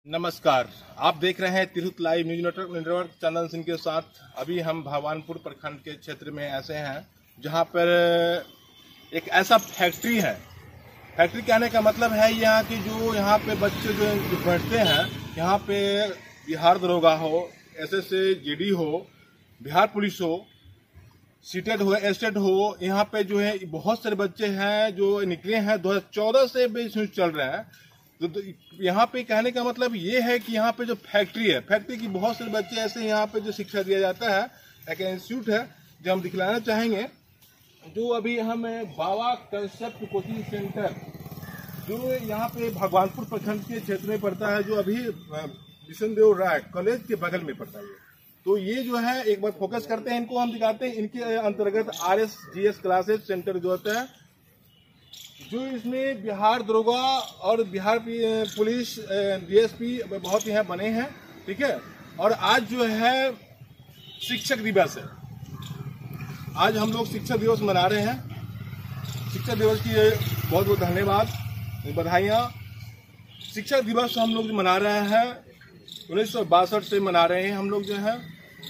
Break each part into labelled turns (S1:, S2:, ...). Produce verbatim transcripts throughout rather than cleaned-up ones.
S1: नमस्कार, आप देख रहे हैं Tirhut live news network network Chandan Singh के साथ। अभी हम भगवानपुर प्रखंड के क्षेत्र में ऐसे हैं जहां पर एक ऐसा फैक्ट्री है। फैक्ट्री कहने का मतलब है यहाँ की जो यहाँ पे बच्चे जो जो बैठते हैं, यहाँ पे बिहार दरोगा हो, एसएसए, जीडी हो, बिहार पुलिस हो, सीटेड हो, एस्टेड हो, यहाँ पे जो है बहुत सारे बच्चे हैं जो निकले हैं। दो हजार चौदह से भी चल रहे हैं। तो, तो यहाँ पे कहने का मतलब ये है कि यहाँ पे जो फैक्ट्री है, फैक्ट्री की बहुत सारे बच्चे ऐसे यहाँ पे जो शिक्षा दिया जाता है। एक इंस्टीट्यूट है जो हम दिखलाना चाहेंगे, जो अभी हम बाबा कंसेप्ट कोचिंग सेंटर जो यहाँ पे भगवानपुर प्रखंड के क्षेत्र में पड़ता है, जो अभी विष्णुदेव राय कॉलेज के बगल में पड़ता है। तो ये जो है एक बार फोकस करते हैं, इनको हम दिखाते हैं। इनके अंतर्गत R S G S classes centre जो होता है, जो इसमें बिहार दरोगा और बिहार पुलिस डीएसपी बहुत यहाँ बने हैं, ठीक है। और आज जो है शिक्षक दिवस है। आज हम लोग शिक्षक दिवस मना रहे हैं। शिक्षक दिवस की बहुत बहुत धन्यवाद, बधाइयाँ। शिक्षक दिवस हम लोग मना रहे हैं, उन्नीस सौ बासठ से मना रहे हैं हम लोग जो है।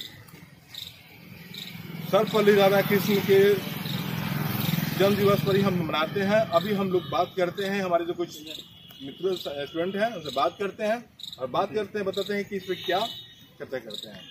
S1: सर्वपल्ली राधाकृष्ण के जन्म दिवस पर ही हम मनाते हैं। अभी हम लोग बात करते हैं, हमारे जो कुछ मित्र स्टूडेंट हैं उनसे बात करते हैं और बात करते हैं, बताते हैं कि इस पर क्या चर्चा करते हैं।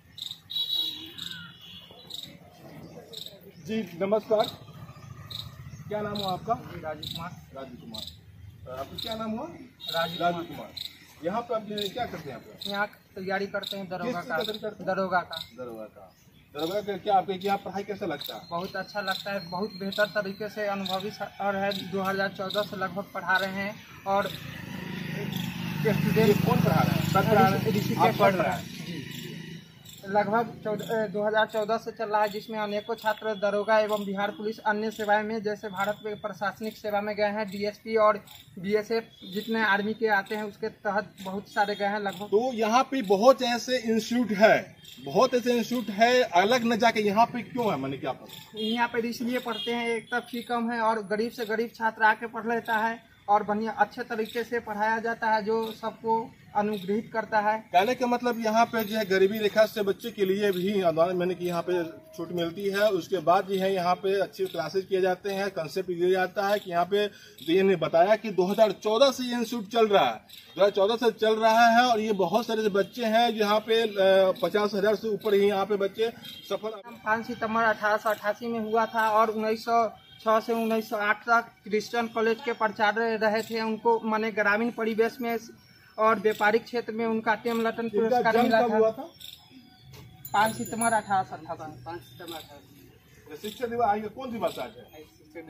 S1: जी नमस्कार, क्या नाम हुआ आपका?
S2: राजू कुमार।
S1: राजू कुमार, आपका क्या नाम हुआ?
S2: राजू
S1: राजू कुमार। यहाँ पे आप क्या करते हैं? आप
S2: यहाँ तैयारी करते हैं दरोगा का।
S1: दरोगा
S2: दरोगा का
S1: दरोगा का दरोगा का क्या आपके यहाँ पढ़ाई कैसा लगता है?
S2: बहुत अच्छा लगता है, बहुत बेहतर तरीके से अनुभवी सर है। दो हज़ार चौदह से लगभग पढ़ा रहे हैं और स्टूडेंट
S1: कौन पढ़ा रहा है?
S2: पढ़ रहा है, ऋषिकेश
S1: पढ़ रहा है।
S2: लगभग चौदह दो हज़ार चौदह से चल रहा है, जिसमें अनेकों छात्र दरोगा एवं बिहार पुलिस अन्य सेवाएं में, जैसे भारत में प्रशासनिक सेवा में गए हैं। डीएसपी और बीएसएफ जितने आर्मी के आते हैं उसके तहत बहुत सारे गए हैं लगभग।
S1: तो यहाँ पे बहुत ऐसे इंस्टीट्यूट है, बहुत ऐसे इंस्टीट्यूट है, अलग न जाके यहाँ पे क्यों है? मैंने क्या पढ़ा
S2: यहाँ पे इसलिए पढ़ते हैं, एक तो फी कम है और गरीब से गरीब छात्र आके पढ़ लेता है और बढ़िया अच्छे तरीके से पढ़ाया जाता है, जो सबको अनुग्रहित करता है।
S1: कहने का मतलब यहाँ पे जो है गरीबी रेखा से बच्चे के लिए भी अनुदान मैंने कि यहाँ पे छूट मिलती है। उसके बाद जो है यहाँ पे अच्छे क्लासेज किए जाते हैं, कंसेप्ट दिया जाता है कि यहाँ पे ये ने बताया कि दो हज़ार चौदह से ये इंस्टीट्यूट चल रहा है, दो हज़ार चौदह से चल रहा है। और ये बहुत सारे बच्चे हैं यहाँ पे पचास हजार से ऊपर ही यहाँ पे बच्चे सफल।
S2: पाँच सितम्बर अठारह सौ अट्ठासी में हुआ था और उन्नीस सौ छह से उन्नीस सौ आठ तक क्रिश्चियन कॉलेज के प्राचार्य रहे थे। उनको माने ग्रामीण परिवेश में और व्यापारिक क्षेत्र में उनका टेम लटन पुरस्कार मिला था।
S1: था
S2: पाँच सितम्बर अठारह सौ अट्ठावन पाँच सितम्बर अठारह।
S1: शिक्षक दिवस आज कौन दिवस आज है?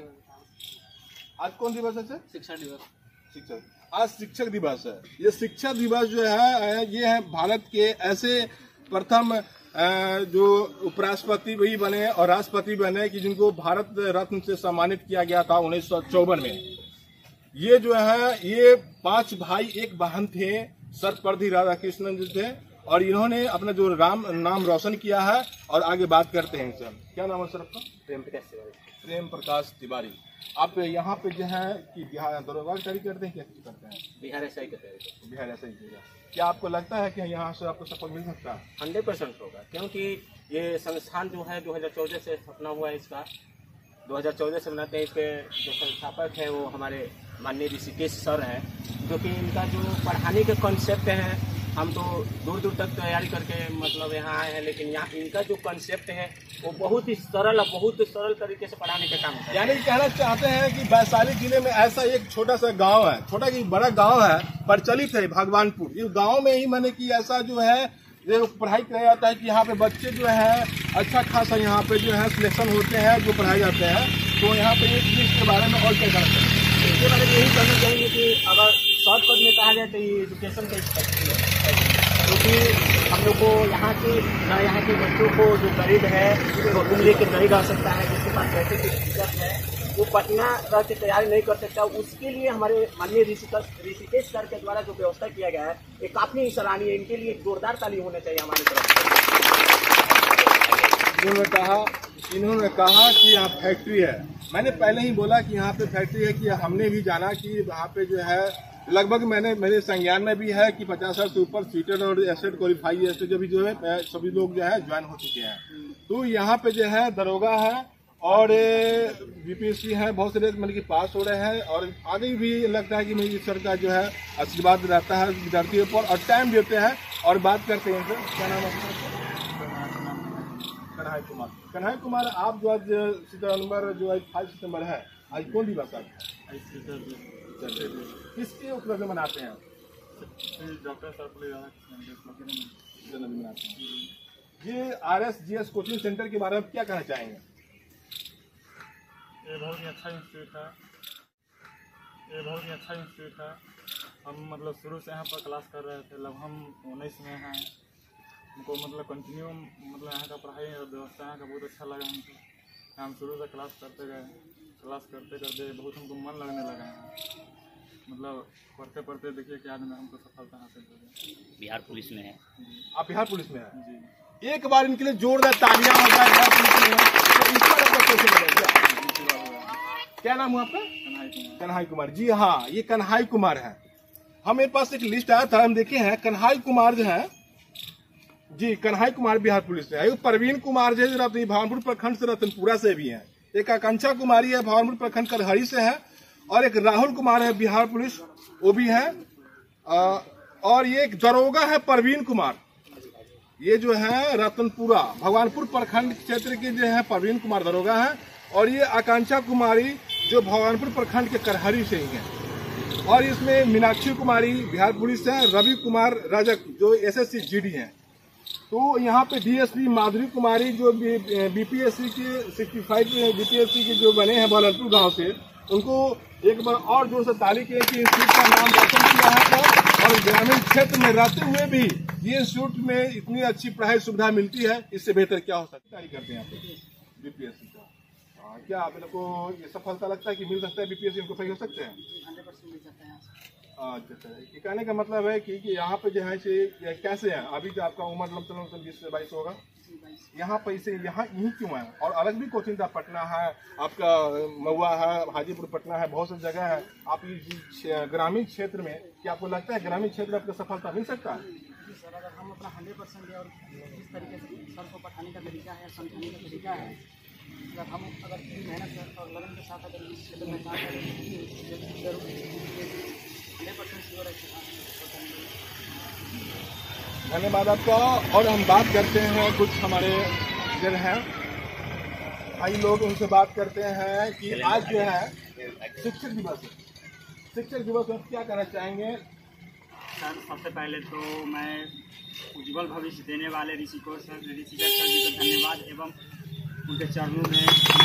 S1: आज कौन दिवस है?
S2: शिक्षक दिवस।
S1: शिक्षक आज शिक्षक दिवस है। ये शिक्षक दिवस जो है ये है भारत के ऐसे प्रथम जो उपराष्ट्रपति भी बने और राष्ट्रपति बने कि जिनको भारत रत्न से सम्मानित किया गया था उन्नीस सौ चौवन में। ये जो है ये पांच भाई एक बहन थे, सर्वपल्ली राधाकृष्णन जी थे, और इन्होंने अपना जो राम नाम रोशन किया है। और आगे बात करते हैं इनसे। क्या नाम है सर आपका?
S2: प्रेम प्रकाश तिवारी।
S1: प्रेम प्रकाश तिवारी। आप यहाँ पे जो है कि बिहार दरोगा की तैयारी करते हैं, क्या करते हैं?
S2: बिहार एसआई की तैयारी।
S1: बिहार ऐसा ही किया। क्या आपको लगता है कि यहाँ से आपको सफल मिल सकता है?
S3: हंड्रेड परसेंट होगा, क्योंकि ये संस्थान जो है दो हज़ार चौदह से स्थापना हुआ है। इसका दो हज़ार चौदह से बनाते हैं। इसके जो संस्थापक है वो हमारे माननीय ऋषिकेश सर हैं, जो कि इनका जो पढ़ाने के कॉन्सेप्ट है, हम तो दूर दूर तक तैयारी करके मतलब यहाँ आए हैं, लेकिन यहाँ इनका जो कॉन्सेप्ट है वो बहुत ही सरल और बहुत सरल तरीके से पढ़ाने का काम है।
S1: यानी कहना चाहते हैं कि वैशाली जिले में ऐसा एक छोटा सा गांव है, छोटा की बड़ा गांव है, प्रचलित है भगवानपुर। इस गांव में ही मैंने कि ऐसा जो है जो पढ़ाई किया जाता है कि यहाँ पे बच्चे जो है अच्छा खासा यहाँ पे जो है सिलेक्शन होते हैं, जो पढ़ाए जाते हैं। तो यहाँ पे इस चीज के बारे में और क्या करते हैं?
S3: इसके बारे में यही कहना चाहेंगे कि अगर शॉर्टकट में कहा जाए तो ये एजुकेशन का फैक्ट्री है, क्योंकि हम लोग को यहाँ के न यहाँ के बच्चों को जो गरीब है वो घूम लेके नहीं रह सकता है, जिसके पास पैसे की दिक्कत है, वो पटना रह के तैयारी नहीं कर सकता। उसके लिए हमारे माननीय ऋषिकेश ऋषिकेश सर के द्वारा जो व्यवस्था किया गया है ये काफ़ी सराहनीय है। इनके लिए जोरदार ताली होना चाहिए हमारी तरफ से।
S1: इन्होंने कहा इन्होंने कहा कि यहाँ फैक्ट्री है। मैंने पहले ही बोला कि यहाँ पे फैक्ट्री है, कि हमने भी जाना कि यहाँ पे जो है लगभग मैंने मेरे संज्ञान में भी है कि पचास हजार से ऊपर सीटेड और एसेट क्वालिफाई एसेट जो भी जो है सभी लोग जो है ज्वाइन हो चुके हैं। तो यहाँ पे जो है दरोगा है और बीपीएससी है, बहुत से मतलब कि पास हो रहे हैं और आगे भी लगता है कि मेरी सर का जो है आशीर्वाद रहता है विद्यार्थियों पर और टाइम देते हैं और बात करते हैं। सर क्या नाम है? कन्हैया कुमार। कन्हैया कुमार, आप जो आज सितंबर जो आज फाइव सितंबर है, आज कौन दिवस है? किसके उपलक्ष्य में मनाते हैं?
S4: डॉक्टर साहब
S1: जन्मदिन मनाते हैं। ये R S G S coaching centre के बारे में क्या कहना चाहेंगे?
S4: ये बहुत ही अच्छा इंस्टीट्यूट है। ये बहुत ही अच्छा इंस्टीट्यूट है। हम मतलब शुरू से यहाँ पर क्लास कर रहे थे, लगभग हम उन्नीस में हैं। हमको मतलब कंटिन्यू मतलब यहाँ का पढ़ाई और व्यवस्था यहाँ का बहुत अच्छा लगा हमको। हम शुरू से क्लास करते गए, क्लास करते करते बहुत हमको मन लगने लगा है। मतलब पढ़ते पढ़ते देखिए कि आज में हमको सफलता हासिल हो गई।
S3: बिहार पुलिस में है।
S1: आप बिहार पुलिस में हैं?
S4: जी।
S1: एक बार इनके लिए जोरदार तालियां हो जाए बिहार पुलिस में। तो इस पर आपका कैसे लगेगा? क्या नाम है आपका? कन्हैया कुमार। जी हाँ, ये कन्हैया कुमार है। हमारे पास एक लिस्ट आया था, हम देखे हैं कन्हैया कुमार जो है जी, कन्हैया कुमार बिहार पुलिस से है। प्रवीण कुमार जो है भावनपुर प्रखंड से रतनपुरा से भी है। एक आकांक्षा कुमारी है भावनपुर प्रखंड करहरी से है और एक राहुल कुमार है बिहार पुलिस, वो भी है। और ये एक दरोगा है प्रवीण कुमार, ये जो है रतनपुरा भगवानपुर प्रखंड क्षेत्र के जो है प्रवीण कुमार दरोगा है। और ये आकांक्षा कुमारी जो भगवानपुर प्रखंड के करहरी से ही है। और इसमें मीनाक्षी कुमारी बिहार पुलिस है, रवि कुमार राजक जो एसएससी जीडी है। तो यहाँ पे डीएसपी माधुरी कुमारी जो बीपीएससी के सिक्सटी फाइव बीपीएससी के जो बने हैं भगवानपुर गांव से, उनको एक बार और जोर से ताली के कि इंस्टीट्यूट का नाम रोशन किया है और ग्रामीण क्षेत्र में रहते हुए भी ये इंस्टीट्यूट में इतनी अच्छी पढ़ाई सुविधा मिलती है, इससे बेहतर क्या हो सकता है? करते हैं बीपीएससी का। क्या आप लोग को ये सफलता लगता है कि मिल सकता है बीपीएससी इनको सही हो सकते हैं? अच्छा अच्छा, ये कहने का मतलब है कि, कि यहाँ पे जो है से कैसे है? अभी जो आपका उम्र लमसम बीस से बाईस होगा, यहाँ पे इसे यहाँ यहीं क्यों है? और अलग भी कोचिंग था, पटना है आपका, महुआ है, हाजीपुर पटना है, बहुत सी जगह है। आप इस ग्रामीण क्षेत्र में क्या आपको लगता है ग्रामीण क्षेत्र में आपको सफलता मिल सकता है?
S5: सर, अगर हम अपना हंड्रेड परसेंट दें और जिस तरीके से सर को पढ़ाने का तरीका है, समझाने का तरीका है, अगर हम अगर पूरी मेहनत और लगन के साथ अगर इस क्षेत्र में काम करें जरूर हंड्रेड परसेंट श्योर है।
S1: धन्यवाद आपका। और हम बात करते हैं कुछ हमारे जन हैं भाई लोग, उनसे बात करते हैं कि आज जो है शिक्षक दिवस है। शिक्षक दिवस में क्या कहना चाहेंगे?
S5: सर, सबसे पहले तो मैं उज्जवल भविष्य देने वाले ऋषिकोर सर ऋषिकर सर जी को धन्यवाद एवं उनके चरणों में।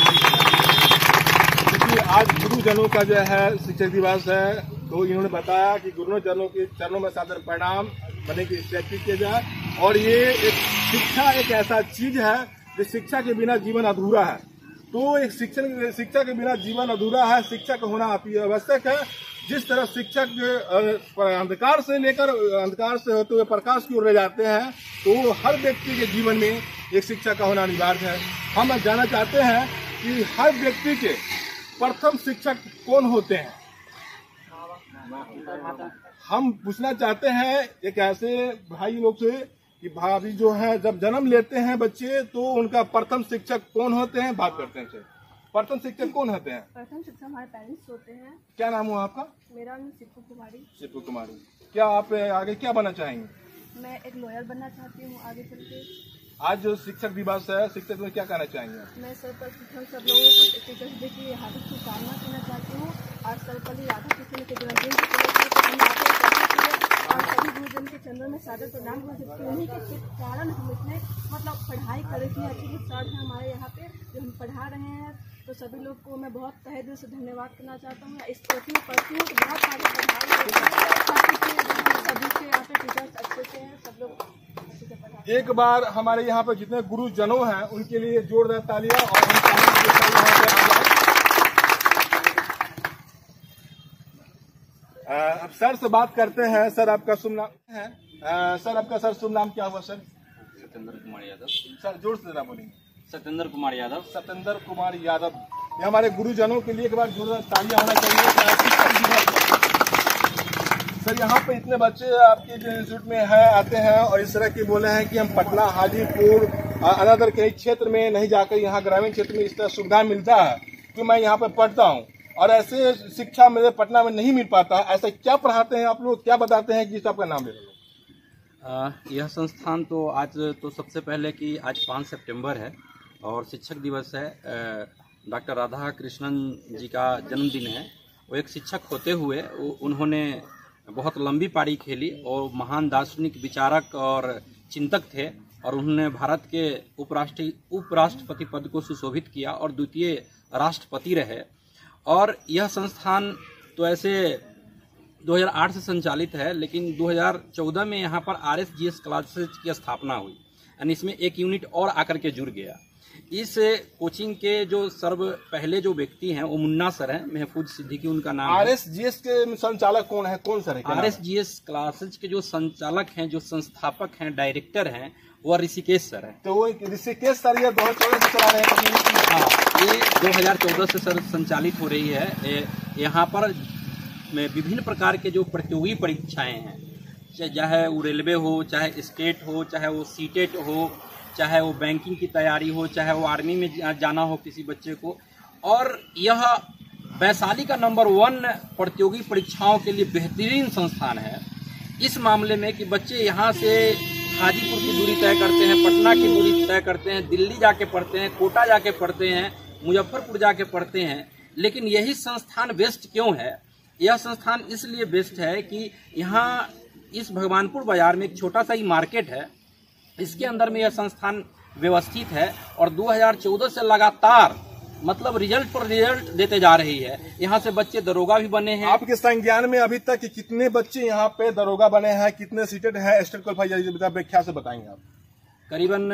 S1: क्योंकि आज गुरुजनों का जो है शिक्षक दिवस है, तो इन्होंने बताया कि गुरुजनों के चरणों में सादर प्रणाम बने की स्टैच्यू किया जाए। और ये एक शिक्षा एक ऐसा चीज है जो शिक्षा के बिना जीवन अधूरा है। तो एक शिक्षण शिक्षा के बिना जीवन अधूरा है, शिक्षा का होना अति आवश्यक है। जिस तरह शिक्षक अंधकार से लेकर अंधकार से होते हुए प्रकाश की ओर ले जाते हैं, तो हर व्यक्ति के जीवन में एक शिक्षा का होना अनिवार्य है। हम जानना चाहते हैं कि हर व्यक्ति के प्रथम शिक्षक कौन होते हैं? हम पूछना चाहते हैं एक ऐसे भाई लोग से कि भाभी जो है जब जन्म लेते हैं बच्चे, तो उनका प्रथम शिक्षक कौन होते हैं? बात करते हैं। प्रथम शिक्षक कौन होते हैं?
S6: प्रथम शिक्षक हमारे पेरेंट्स होते हैं।
S1: क्या नाम हुआ आपका?
S6: मेरा नाम सिप्पू कुमारी।
S1: सिप्पू कुमारी। क्या आप आगे क्या बनना चाहेंगे?
S6: मैं एक लॉयर बनना चाहती हूँ आगे चल के।
S1: आज जो शिक्षक दिवस है, शिक्षक में क्या कहना चाहेंगे?
S6: मैं सर्वप्रथम सब लोगों को टीचर्स डे की हार्दिक शुभकामना करना चाहती हूँ। आज सर्वपल्ली राधाकृष्ण के जन्मदिन और सभी गुरुजन के चंद्र में सादर प्रणाम करते हैं। उन्हीं के कारण हम इतने मतलब पढ़ाई कर रहे हैं। अच्छे सर हैं हमारे यहाँ पे जो हम पढ़ा रहे हैं, तो सभी लोग को मैं बहुत तहे दिल से धन्यवाद करना चाहता हूँ। इस कोचिंग में पढ़ती हूँ तो बहुत सारी पढ़ाई सभी के यहाँ पे टीचर्स अच्छे से हैं, सब लोग अच्छे से पढ़ाते हैं।
S1: एक बार हमारे यहाँ पे जितने गुरुजनों हैं उनके लिए जोरदार तालियां। और हम चाहेंगे अब सर से बात करते हैं। सर आपका शुभ नाम है? आ, सर आपका सर शुभ नाम क्या हुआ सर?
S3: सत्येंद्र कुमार यादव।
S1: सर जोर से जरा बोलेंगे।
S3: सत्येंद्र कुमार यादव।
S1: सत्येंद्र कुमार यादव। ये हमारे गुरुजनों के लिए एक बार जोरदार तालियां होना चाहिए। सर यहाँ पे इतने बच्चे आपके जो इंस्टीट्यूट में है आते हैं और इस तरह के बोले हैं कि हम पटना, हाजीपुर, अनदर कई क्षेत्र में नहीं जाकर यहाँ ग्रामीण क्षेत्र में इस तरह सुविधा मिलता है कि मैं यहाँ पे पढ़ता हूँ और ऐसे शिक्षा मेरे पटना में नहीं मिल पाता। ऐसा क्या पढ़ाते हैं आप लोग, क्या बताते हैं कि आपका नाम ले लो?
S7: यह संस्थान तो आज तो सबसे पहले कि आज पाँच सितंबर है और शिक्षक दिवस है। डॉक्टर राधा कृष्णन जी का जन्मदिन है। वो एक शिक्षक होते हुए उन्होंने बहुत लंबी पारी खेली और महान दार्शनिक विचारक और चिंतक थे और उन्होंने भारत के उपराष्ट्रीय उपराष्ट्रपति पद को सुशोभित किया और द्वितीय राष्ट्रपति रहे। और यह संस्थान तो ऐसे दो हज़ार आठ से संचालित है, लेकिन दो हज़ार चौदह में यहाँ पर R S G S classes की स्थापना हुई यानी इसमें एक यूनिट और आकर के जुड़ गया। इस कोचिंग के जो सर्व पहले जो व्यक्ति हैं वो मुन्ना सर हैं, महफूज सिद्दीकी उनका नाम है।
S1: आर एस जी एस के संचालक कौन है, कौन सर है?
S7: R S G S classes के जो संचालक हैं, जो संस्थापक हैं, डायरेक्टर हैं, वो ऋषिकेश सर है।
S1: तो वो ऋषिकेश सर ये दो हजार चौदह से चला रहे हैं?
S7: हाँ, ये दो हजार चौदह से सर संचालित हो रही है। यहाँ पर विभिन्न प्रकार के जो प्रतियोगी परीक्षाएं हैं, चाहे वो रेलवे हो, चाहे स्टेट हो, चाहे वो सीटेट हो, चाहे वो बैंकिंग की तैयारी हो, चाहे वो आर्मी में जाना हो किसी बच्चे को, और यह वैशाली का नंबर वन प्रतियोगी परीक्षाओं के लिए बेहतरीन संस्थान है। इस मामले में कि बच्चे यहाँ से हाजीपुर की दूरी तय करते हैं, पटना की दूरी तय करते हैं, दिल्ली जाके पढ़ते हैं, कोटा जाके पढ़ते हैं, मुजफ्फरपुर जाके पढ़ते हैं, लेकिन यही संस्थान बेस्ट क्यों है? यह संस्थान इसलिए बेस्ट है कि यहाँ इस भगवानपुर बाजार में एक छोटा सा ही मार्केट है, इसके अंदर में यह संस्थान व्यवस्थित है और दो हज़ार चौदह से लगातार मतलब रिजल्ट पर रिजल्ट देते जा रही है। यहाँ से बच्चे दरोगा भी बने हैं।
S1: आपके संज्ञान में अभी तक कितने बच्चे यहाँ पे दरोगा बने हैं, कितने सीटेड है, स्टेट क्वालिफाइड व्याख्या से बताएंगे आप?
S7: करीबन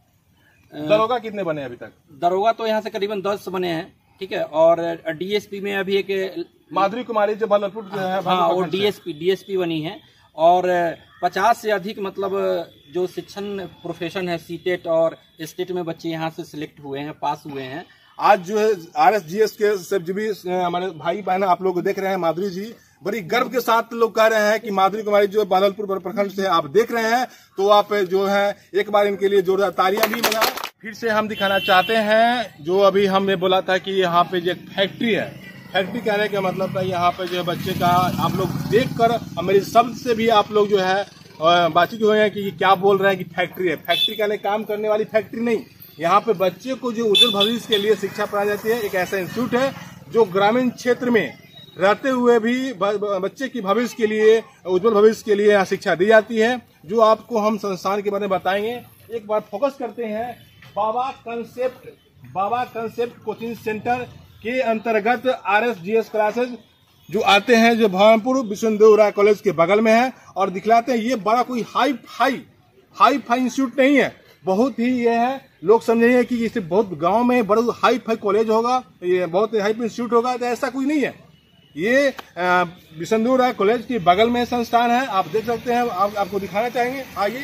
S1: दरोगा कितने बने अभी तक?
S7: दरोगा तो यहाँ से करीबन दस बने हैं, ठीक है। और डीएसपी में अभी एक
S1: माधुरी कुमारी जो भागलपुर जो है,
S7: हाँ, वो डीएसपी डीएसपी बनी है। और पचास से अधिक मतलब जो शिक्षण प्रोफेशन है, सीटेट और स्टेट में बच्चे यहाँ से सिलेक्ट हुए हैं, पास हुए हैं।
S1: आज जो है आर एस जी एस के सब जो भी हमारे भाई बहन आप लोग देख रहे हैं, माधुरी जी बड़ी गर्व के साथ लोग कह रहे हैं कि माधुरी कुमारी जो भागलपुर प्रखंड से आप देख रहे हैं, तो आप जो है एक बार इनके लिए जोरदार तालियां भी बजाएं। फिर से हम दिखाना चाहते हैं जो अभी हमने बोला था कि यहाँ पे जो एक फैक्ट्री है, फैक्ट्री कहने का मतलब था यहाँ पे जो बच्चे का आप लोग देख कर मेरे शब्द से भी आप लोग जो है बातचीत हुए हैं कि क्या बोल रहे हैं कि फैक्ट्री है। फैक्ट्री कहने काम करने वाली फैक्ट्री नहीं, यहाँ पे बच्चे को जो उज्जवल भविष्य के लिए शिक्षा पढ़ाई जाती है। एक ऐसा इंस्टीट्यूट है जो ग्रामीण क्षेत्र में रहते हुए भी बच्चे की भविष्य के लिए, उज्जवल भविष्य के लिए यहाँ शिक्षा दी जाती है, जो आपको हम संस्थान के बारे में बताएंगे। एक बार फोकस करते हैं Baba concept Baba concept coaching centre के अंतर्गत R S G S classes जो आते हैं, जो भगवानपुर विश्वदेव राय कॉलेज के बगल में है। और दिखलाते हैं ये बड़ा कोई hi fi hi fi institute नहीं है, बहुत ही ये है, लोग समझेंगे कि इसे बहुत गांव में बड़ा हाई फाई कॉलेज होगा, ये बहुत हाई फाई इंस्टीट्यूट होगा, तो ऐसा कोई नहीं है। ये विश्वदेव राय कॉलेज के बगल में संस्थान है, आप देख सकते हैं। आप, आपको दिखाना चाहेंगे, आइए।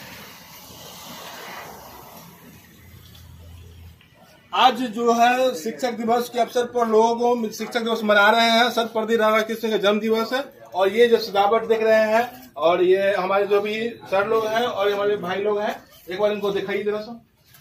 S1: आज जो है शिक्षक दिवस के अवसर पर लोगों को शिक्षक दिवस मना रहे हैं। सर्वपल्ली राधाकृष्ण का जन्म दिवस है और ये जो सजावट देख रहे हैं और ये हमारे जो भी सर लोग हैं और हमारे भाई लोग हैं, एक बार इनको दिखाइए जरा सा।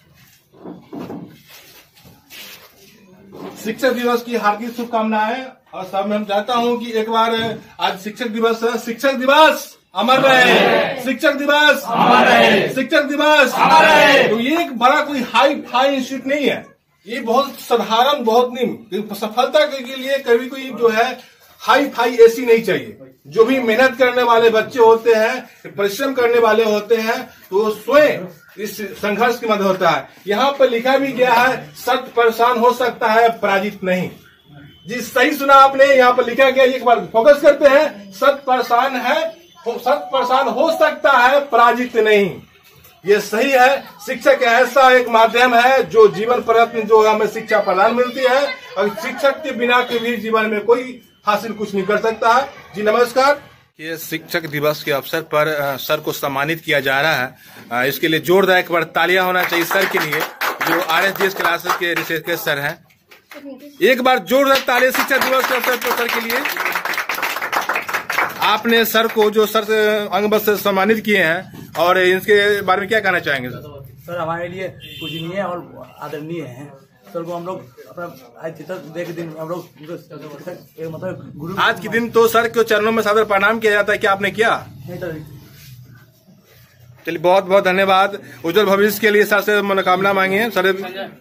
S1: शिक्षक दिवस की हार्दिक शुभकामनाएं। और सब मैं चाहता हूं कि एक बार आज शिक्षक दिवस है, शिक्षक दिवस अमर रहे, शिक्षक दिवस अमर रहे, शिक्षक दिवस अमर रहे। तो ये एक बड़ा कोई हाई फाई इंस्टीट्यूट नहीं है, ये बहुत साधारण, बहुत निम्न। सफलता के लिए कभी कोई जो है हाई फाई ऐसी नहीं चाहिए। जो भी मेहनत करने वाले बच्चे होते हैं, परिश्रम करने वाले होते हैं, तो स्वयं इस संघर्ष की मदद होता है। यहाँ पर लिखा भी गया है सत परेशान हो सकता है, पराजित नहीं। जी सही सुना आपने, यहाँ पर लिखा गया। एक बार फोकस करते हैं, सत परेशान है, सत परेशान हो सकता है, पराजित नहीं। ये सही है। शिक्षक ऐसा एक माध्यम है जो जीवन पर्यंत जो हमें शिक्षा प्रदान मिलती है, और शिक्षक के बिना कभी जीवन में कोई हासिल कुछ नहीं कर सकता है। जी नमस्कार। ये शिक्षक दिवस के अवसर पर सर को सम्मानित किया जा रहा है, इसके लिए जोरदार एक बार तालियां होना चाहिए सर के लिए, जो R S G S classes के ऋषिकेश सर हैं। एक बार जोरदार तालियां शिक्षक दिवस के अवसर पर सर के लिए। आपने सर को जो सर से अंग बस से सम्मानित किए हैं और इनके बारे में क्या कहना चाहेंगे सर?
S8: सर हमारे लिए पूजनीय और आदरणीय हैं। सर को हम लोग अपना आज तक देख दिन हम लोग मतलब गुरु
S1: आज के दिन तो सर के चरणों में सादर प्रणाम किया जाता है, क्या आपने किया?
S8: नहीं सर।
S1: चलिए बहुत बहुत धन्यवाद। उज्जवल भविष्य के लिए सर से मनोकामना मांगी है सर।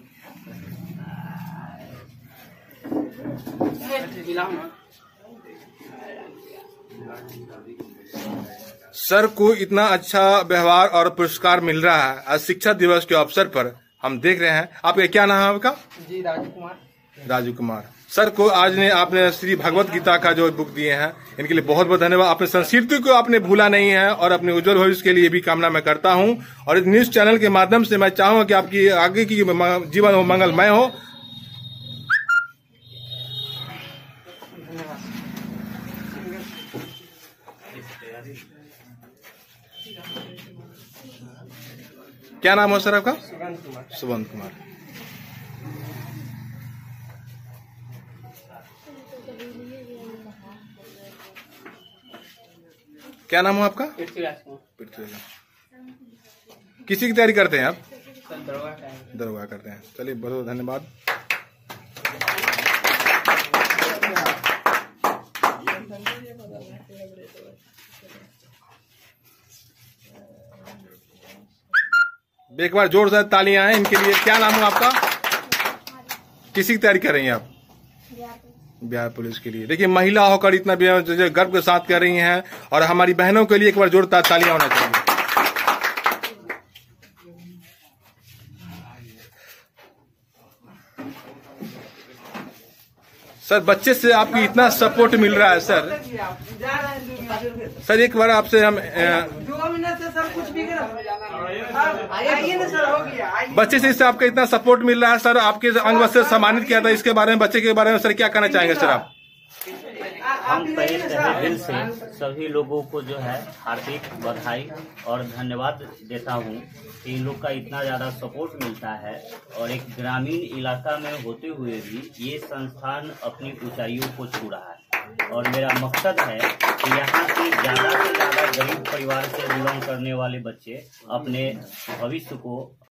S1: सर को इतना अच्छा व्यवहार और पुरस्कार मिल रहा है आज शिक्षक दिवस के अवसर पर, हम देख रहे हैं। आपका क्या नाम है आपका?
S2: जी राजू कुमार।
S1: राजू कुमार। सर को आज ने आपने श्री भगवत गीता का जो बुक दिए हैं, इनके लिए बहुत बहुत धन्यवाद। अपने संस्कृति को आपने भूला नहीं है और अपने उज्जवल भविष्य के लिए भी कामना मैं करता हूं। और इस न्यूज चैनल के माध्यम से मैं चाहूंगा कि आपकी आगे की जीवन हो मंगलमय हो। क्या नाम है सर आपका?
S2: सुगंध कुमार।
S1: सुगंध कुमार। क्या नाम है आपका? पृथ्वीराज। किसी की तैयारी करते हैं आप? दरोगा करते हैं। चलिए बहुत बहुत धन्यवाद। एक बार जोर से तालियां हैं इनके लिए। क्या नाम है आपका? किसी की तैयारी कर रही हैं आप? बिहार पुलिस के लिए। देखिए महिला होकर इतना गर्व के साथ कर रही हैं और हमारी बहनों के लिए एक बार जोरदार तालियां होना चाहिए। सर बच्चे से आपकी इतना सपोर्ट मिल रहा है सर। सर एक बार आपसे हम
S2: दो मिनट से सर कुछ भी आइए ना सर, हो गया।
S1: बच्चे से इससे आपका इतना सपोर्ट मिल रहा है सर, आपके अंग बस से सम्मानित किया था, इसके बारे में बच्चे के बारे में सर क्या कहना चाहेंगे सर आप?
S3: हम पहले तहे दिल से सभी लोगों को जो है हार्दिक बधाई और धन्यवाद देता हूं कि इन लोग का इतना ज़्यादा सपोर्ट मिलता है और एक ग्रामीण इलाका में होते हुए भी ये संस्थान अपनी ऊंचाइयों को छू रहा है। और मेरा मकसद है कि यहाँ के ज़्यादा से ज़्यादा गरीब परिवार से बिलोंग करने वाले बच्चे अपने भविष्य को